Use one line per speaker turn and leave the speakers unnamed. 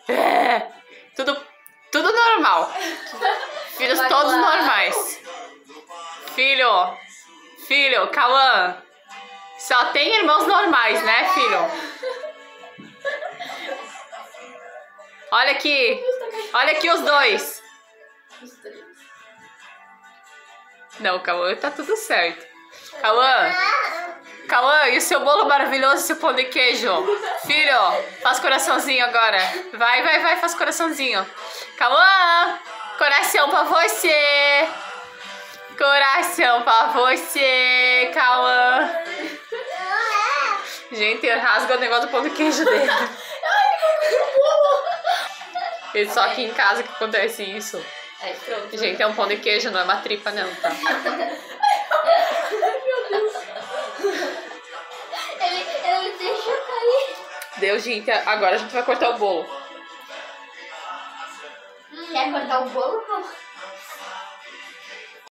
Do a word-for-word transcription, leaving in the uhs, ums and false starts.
É, tudo, tudo normal. Filhos
Vai
todos
lá.
normais. Filho, filho, Cauã, só tem irmãos normais, né, filho? Olha aqui, olha aqui os dois. Não, Cauã, tá tudo certo. Cauã, Cauã, e o seu bolo maravilhoso, seu pão de queijo? Filho, faz coraçãozinho agora. Vai, vai, vai, faz coraçãozinho. Cauã, coração pra você. Coração pra você, Cauã. Gente, rasga o negócio do pão de queijo dele. É só aqui em casa que acontece isso.
Aí, pronto.
Gente, é um pão de queijo, não é uma tripa não, tá?
Ele, ele deixou cair.
Deu, gente. Agora a gente vai cortar o bolo.
Quer cortar o bolo?